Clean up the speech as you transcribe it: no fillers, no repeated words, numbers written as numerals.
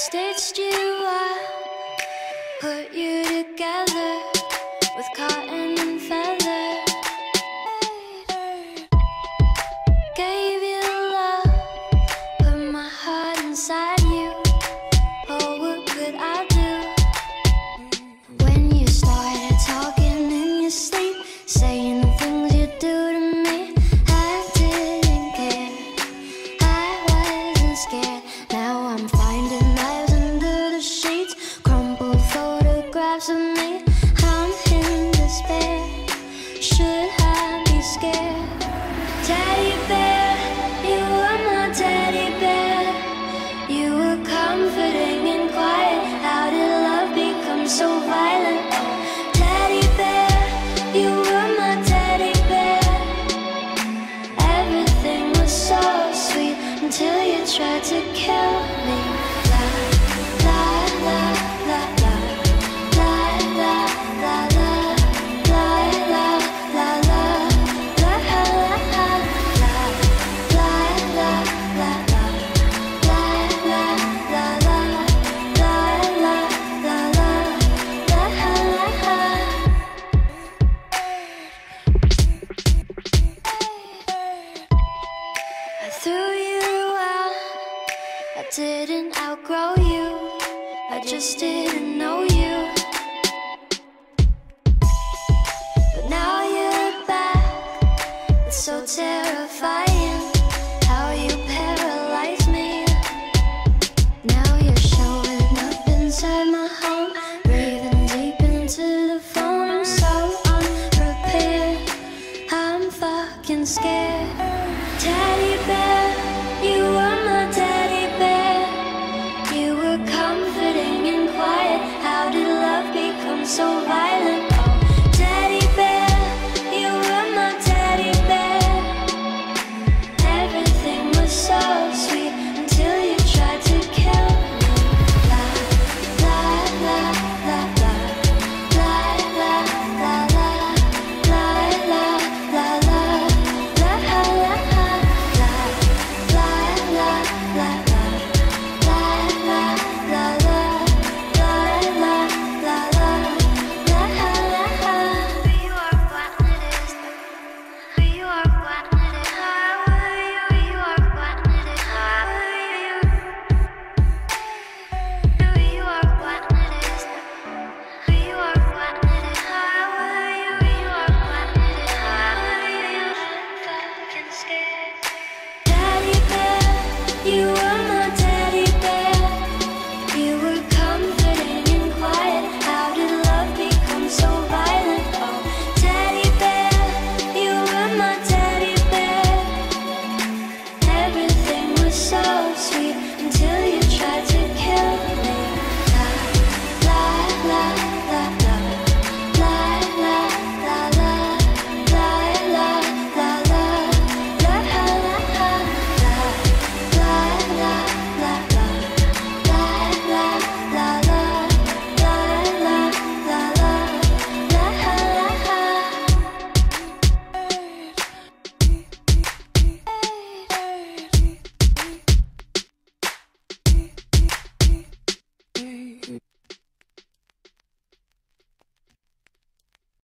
Stitched you up, put you together with cotton and feather. Gave you love, put my heart inside you. Oh, what could I do? When you started talking in your sleep, saying the things you do to me, I didn't care, I wasn't scared. Now I'm finding knives under the sheets, crumpled photographs of me. I'm in despair, should I be scared? Teddy bear, you were my teddy bear. You were comforting and quiet. How did love become so violent? Teddy bear, you were my teddy bear. Everything was so sweet until you tried to kill me. La la la la la la la la la la la la la la I threw you out, I didn't outgrow you, I just didn't know you. But now you're back, it's so terrifying how you paralyze me. Now you're showing up inside my home, breathing deep into the phone. I'm so unprepared, I'm fucking scared.